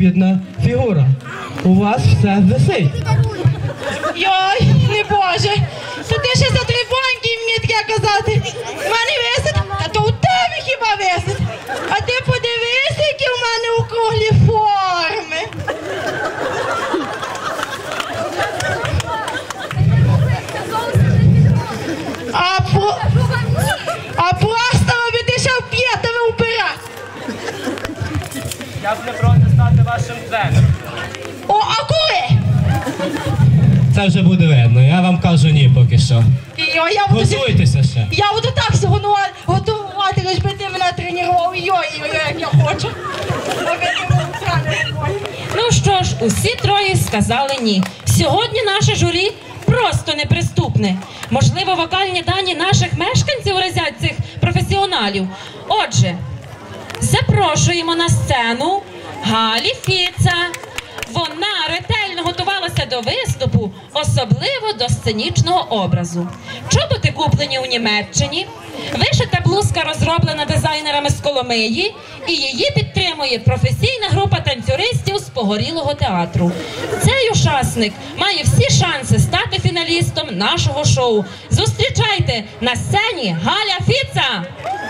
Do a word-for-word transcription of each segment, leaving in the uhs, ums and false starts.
відповідна фігура. У вас все висить. Йой, не боже, то ти ще за три боньки мені таке казати. В мене висить, та то у тебе хіба висить. А ти подивися, які в мене округлі форми. А, по... а просто робити ще п'ятами вперед. Я б не проти стати вашим тренером. О, а коли? Це вже буде видно, я вам кажу ні поки що. Йой, я буду... Готуйтеся ще. Я буду так сьогодні готувати, лиш би ти мене тренував. Йой-йой, як я хочу. Ну що ж, усі троє сказали ні. Сьогодні наше журі просто неприступне. Можливо, вокальні дані наших мешканців вразять цих професіоналів. Отже, запрошуємо на сцену Галі Фіца. Вона ретельно готувалася до виступу, особливо до сценічного образу. Чоботи куплені у Німеччині, вишита блузка розроблена дизайнерами з Коломиї, і її підтримує професійна група танцюристів з Погорілого театру. Цей учасник має всі шанси стати фіналістом нашого шоу. Зустрічайте на сцені Галя Фіца!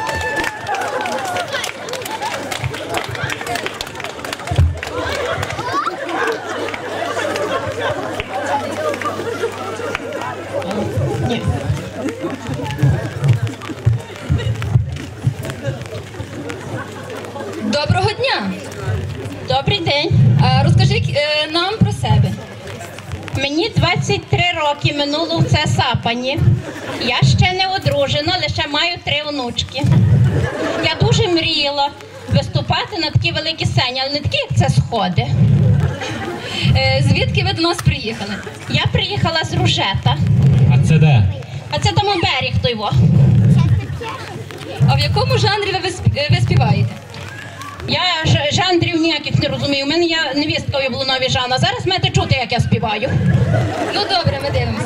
Доброго дня! Добрий день! А, розкажіть е, нам про себе. Мені двадцять три роки минуло в це сапані. Я ще не одружена, лише маю три онучки. Я дуже мріяла виступати на такі великі сцені, але не такі, як це сходи. Е, звідки ви до нас приїхали? Я приїхала з Ружета. А це де? А це Домоберіг той во. А в якому жанрі ви, ви, ви співаєте? Я ж, жанрів ніяких не розумію. У мене є невістка у Яблунові Жана. Зараз маєте чути, як я співаю. Ну добре, ми дивимося.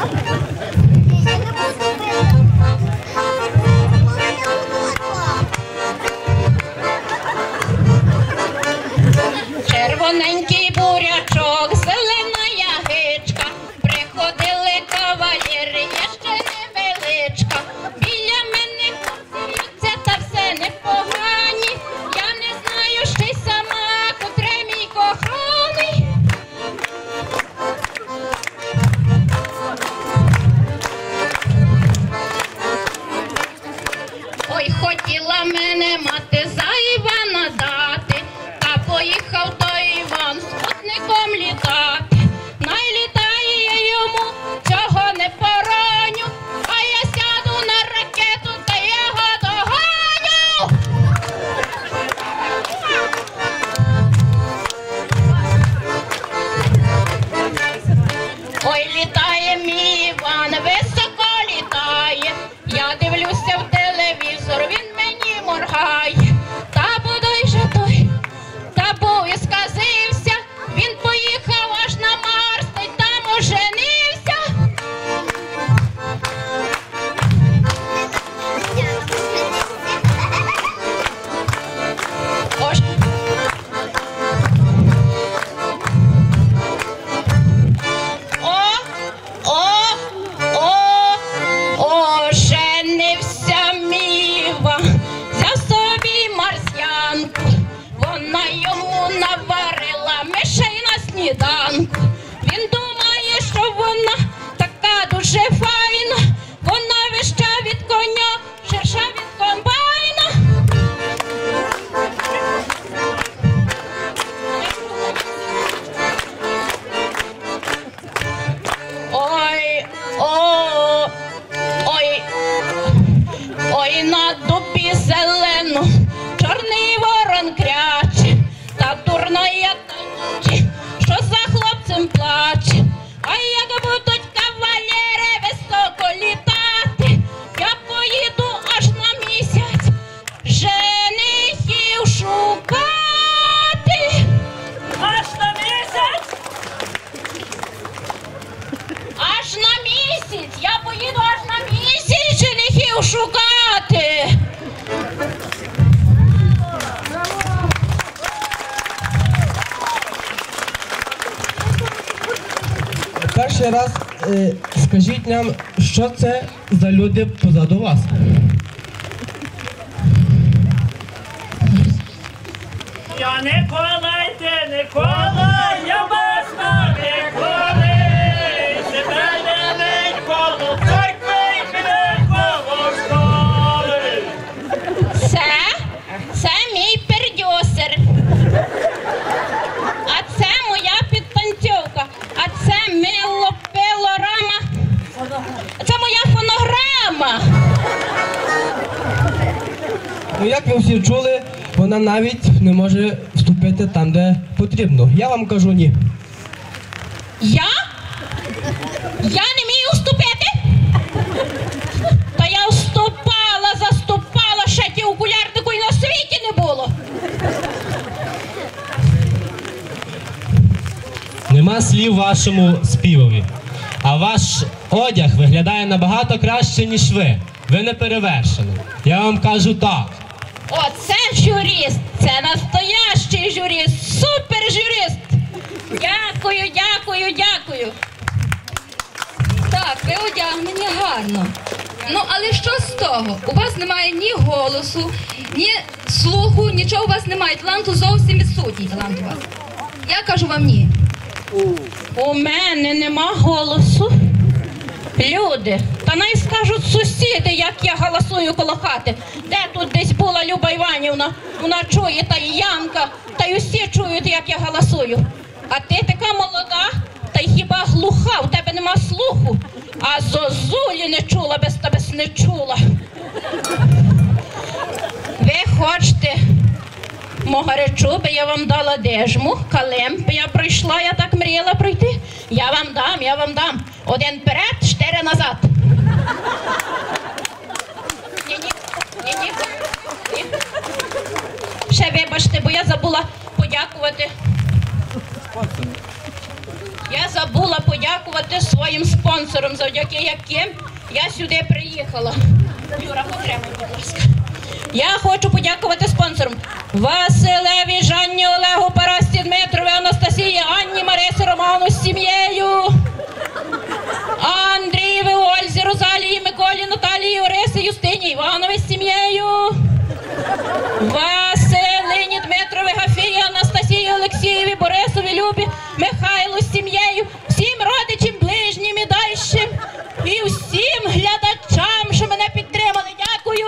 Червоненький бурячок, зелена ягичка, приходили кавалєри, я ще невеличка. Біля мене сміються, та все непогані. Я не знаю ще й сама, котре мій коханий. Ой, хотіла мене мати за Івана дати, та поїхав той Іван спутником літати. Найлітає я йому, цього не пороню, а я сяду на ракету, та я його доганю. Ой, літає мій Іван, високо літає, я дивлюся в телевізор, він мені моргає. Та бодай же той, та був і сказився, він поїхав аж на Марс, та й там оженився. Ож... О, о, о, оженився мій Іван, взяв собі марсіанку, вона йому наварила мишей на сніданку. Він думає, що вона така дуже файна, вона вища від коня, ширша від комбайна. Ой, о, ой, ой, на дубі зелену чорний ворон кряче, та дурна я та ночі, що за хлопцем перший раз е, скажіть нам, що це за люди позаду вас? Я Никола, йди, Никола, я басна, Николи. Себе не мить коло церкви, піде коло школи. Це, це мій продюсер. А це моя підтанцьовка. А це мило пилорама. Це моя фонограма. Ну, як ви всі чули, вона навіть не може вступити там, де потрібно. Я вам кажу ні. Я? Я не вмію вступити? Та я вступала, заступала, ще ті окулярнику і на світі не було. Нема слів вашому співові. А ваш одяг виглядає набагато краще, ніж ви. Ви не перевершені. Я вам кажу так. Оце журіст, це настоящий журіст, супер журіст. Дякую, дякую, дякую. Так, ви одягнені гарно. Ну, але що з того? У вас немає ні голосу, ні слуху, нічого у вас немає. Таланту зовсім відсутній талант у вас. Я кажу вам ні. У мене нема голосу. Люди, та най скажуть сусіди, як я галасую коло хати. Де тут десь була Люба Іванівна? Вона чує, та й Янка, та й усі чують, як я галасую. А ти така молода, та й хіба глуха, у тебе нема слуху. А зозулі не чула, без тебе не чула. Ви хочете могарячу, би я вам дала дежму, калем би я пройшла, я так мріяла пройти. Я вам дам, я вам дам. Один вперед, чотири назад. Ні-ні, ні-ні. Ні. Ще вибачте, бо я забула подякувати. Я забула подякувати своїм спонсорам, завдяки яким я сюди приїхала. Юра, потримай, будь ласка. Я хочу подякувати спонсорам Василеві, Жанні, Олегу, Парасті, Дмитрові, Анастасії, Анні, Марисі, Роману з сім'єю, Андрієві, Ользі, Розалії, Миколі, Наталії, Орисі, Юстині, Іванові з сім'єю, Василині, Дмитрові, Гафії, Анастасії, Олексієві, Борисові, Любі, Михайлу з сім'єю, всім родичам, ближнім і дальшим, і всім глядачам, що мене підтримали. Дякую!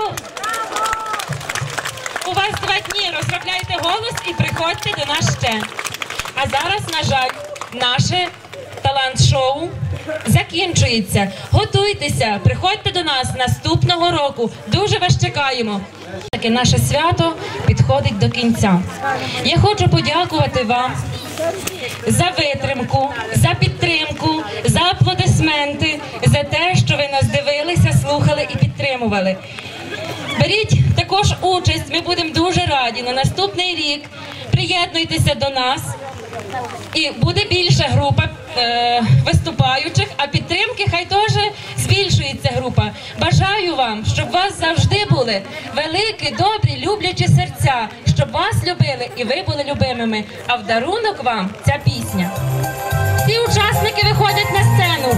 У вас два дні, розробляйте голос і приходьте до нас ще. А зараз, на жаль, наше талант-шоу закінчується. Готуйтеся, приходьте до нас наступного року. Дуже вас чекаємо. Таке наше свято підходить до кінця. Я хочу подякувати вам за витримку, за підтримку, за аплодисменти, за те, що ви нас дивилися, слухали і підтримували. Беріть також участь, ми будемо дуже раді на наступний рік. Приєднуйтеся до нас. І буде більша група е, виступаючих, а підтримки хай теж збільшується група. Бажаю вам, щоб у вас завжди були великі, добрі, люблячі серця, щоб вас любили і ви були любимими. А в дарунок вам ця пісня. Всі учасники виходять на сцену.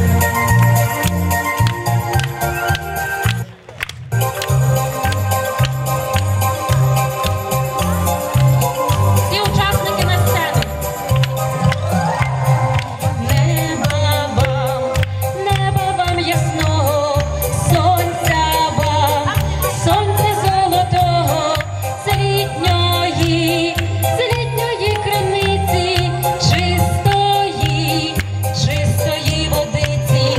Чистої водиці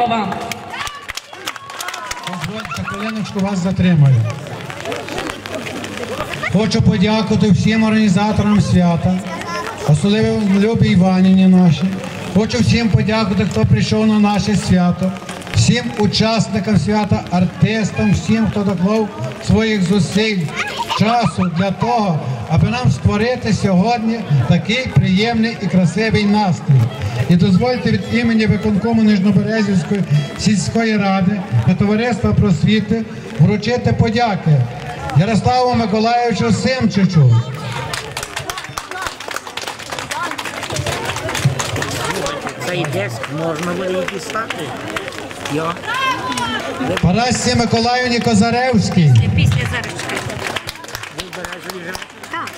вам. Дозвольте, хвилиночку вас затримаю. Хочу подякувати всім організаторам свята, особливо Любі Іванівні нашій. Хочу всім подякувати, хто прийшов на наше свято, всім учасникам свята, артистам, всім, хто доклав своїх зусиль, часу для того, аби нам створити сьогодні такий приємний і красивий настрій. І дозвольте від імені виконкому Нижньоберезівської сільської ради та товариства просвіти вручити подяки Ярославу Миколайовичу Симчичу. Цей диск можна буде і дістати. Йо. Парасці Миколаївні Козаревській. Після заручки. Так.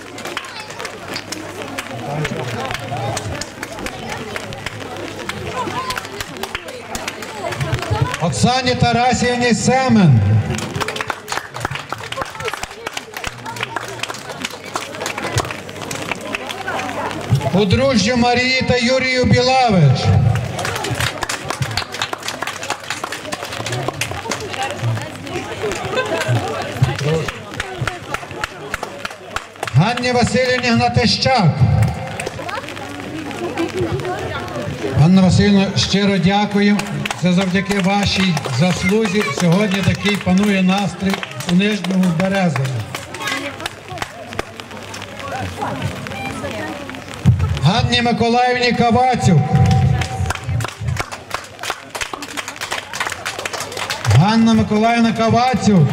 Оксані Тарасівні Семен. Подружжю Марії та Юрію Білавич. Ганні Васильівні Гнатищак. Ганна Васильівна, щиро дякую. Це завдяки вашій заслузі сьогодні такий панує настрій у Нижньому Березові. Ганні Миколаївні Кавацюк. Ганна Миколаївна Кавацюк.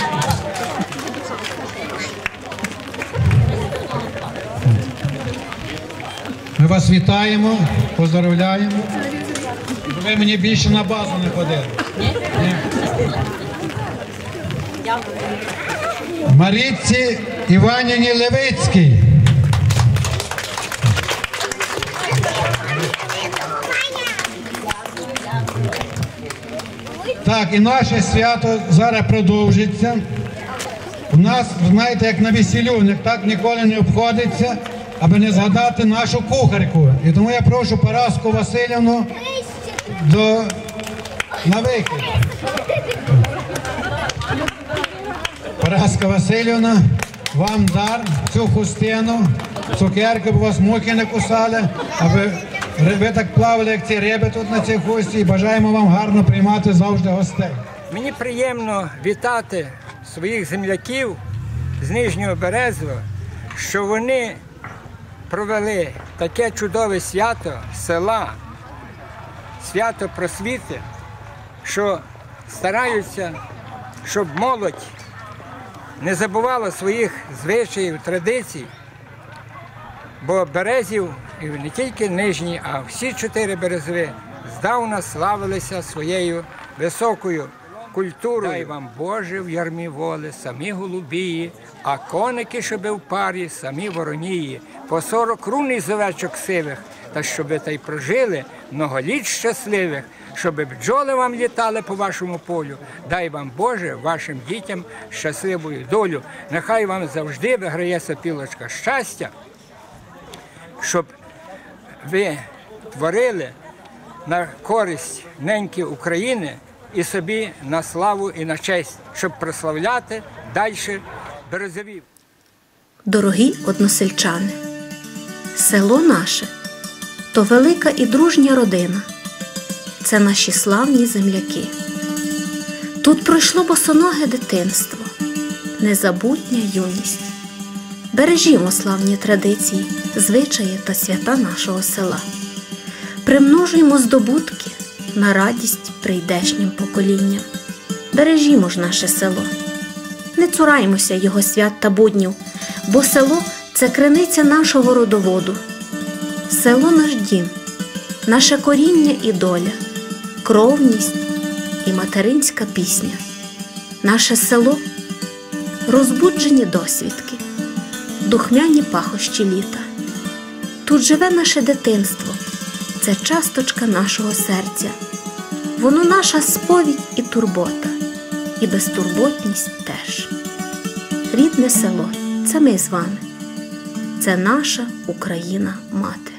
Ми вас вітаємо, поздоровляємо. Ви мені більше на базу не ходили. Ні? Марійці Іванівні Левицькій. Так, і наше свято зараз продовжиться. У нас, знаєте, як на весіллю, так ніколи не обходиться, аби не згадати нашу кухарку. І тому я прошу Параску Васильівну до на вихід. Параска Васильівна, вам дар цю хустину, цукерки, бо вас мухи не кусали, аби ви так плавали, як ці риби тут на цій хусті, і бажаємо вам гарно приймати завжди гостей. Мені приємно вітати своїх земляків з Нижнього Березова, що вони провели таке чудове свято села, свято просвіти, що стараються, щоб молодь не забувала своїх звичаїв, традицій, бо Березів, і не тільки Нижній, а всі чотири Березови здавна славилися своєю високою культурою. Дай вам Боже в ярмі воли, самі голубії, а коники, щоби в парі, самі воронії, по сорок рун із овечок сивих, та щоби та й прожили многоліт щасливих, щоби бджоли вам літали по вашому полю. Дай вам Боже вашим дітям щасливою долю. Нехай вам завжди виграє сопілочка щастя, щоб ви творили на користь неньки України і собі на славу і на честь, щоб прославляти далі Березовів. Дорогі односельчани, село наше – то велика і дружня родина. Це наші славні земляки. Тут пройшло босоноге дитинство, незабутня юність. Бережімо славні традиції, звичаї та свята нашого села. Примножуємо здобутки на радість прийдешнім поколінням. Бережімо ж наше село. Не цураймося його свят та буднів, бо село – це криниця нашого родоводу. Село – наш дім, наше коріння і доля, кровність і материнська пісня. Наше село – розбуджені досвідки, духмяні пахощі літа. Тут живе наше дитинство, це часточка нашого серця. Воно наша сповідь і турбота, і безтурботність теж. Рідне село – це ми з вами, це наша Україна-мати.